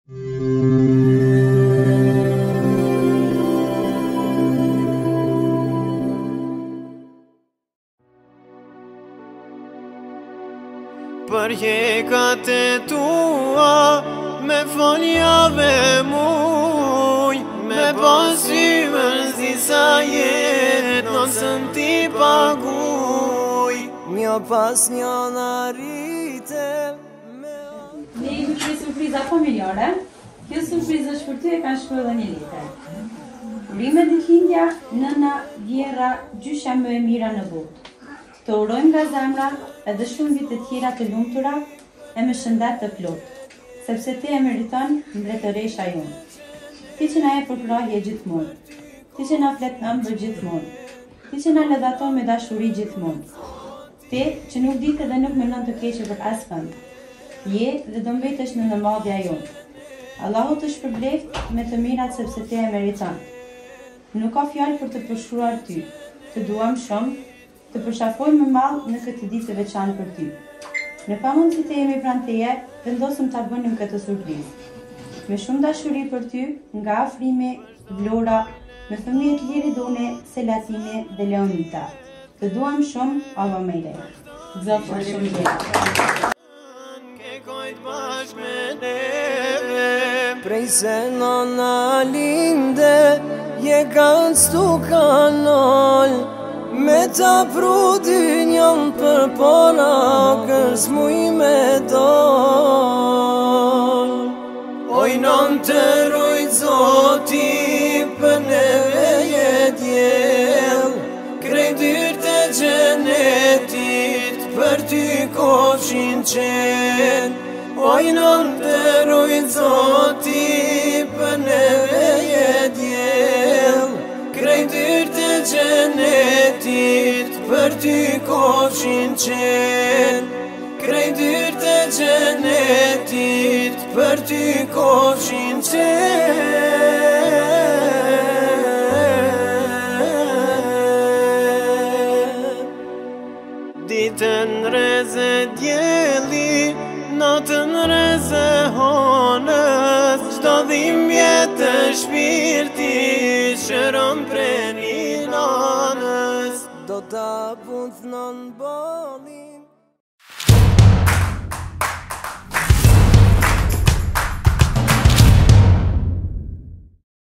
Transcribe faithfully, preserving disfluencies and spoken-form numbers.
Për jekat e tua, me foljave muj, me pasymen zi sa jet, nësën ti paguj. Një pas një në rrite me... Ne jemi një surpriza familjare. Kjo surprizë është për ty e kanë shkruar edhe një letër. Urime ditëlindja, nëna, vjera, gjysha më e mira në botë. Të urojmë nga zemra edhe shumë vite tjera të lumtura e me shëndet të plot, sepse ti e meriton mbretëresha jonë. Ti që na e përkrahje gjithmonë, ti që na flet në ëmbër gjithmonë, ti që na lëdhaton me dashuri gjithmonë, ti që nuk ditë dhe nuk menon të keqe për askënd, je dhe do mbetesh në nëmadhja jonë. Allahu të shpërbleft me të mirat sepse ti e meriton. Nuk ka fjalë për të përshkruar ty, të duam shumë, të përshafoj më malë në këtë ditë të veçanë për ty. Në pamund që të jemi pranë teje, vendosëm të bënim këtë surprizë. Me shumë dashuri për ty, nga afrimi, Vlora, me fëmijët Liri Done, Selatine dhe Leonita. Të duam shumë, Ava Mejre. Zofë për shumë dhe. Prej se nëna linde, je kanë stu kanol, me ta pru dy njën për pona, kërës muj me dol. Oj nën të rujt zoti, për neve je djel, krej dyrt e gjenetit, për ty kofshin qen. Oj nën të rujt zoti, për neve je djel, krej dyrt e gjenetit, për ty kofshin qen. Krej dyrt e gjenetit, për ty kofshin qen. Ditën reze djeli, natën reze honës, qdo dhimbje të shpirti, shëron pre një nanës. Do ta punë në bali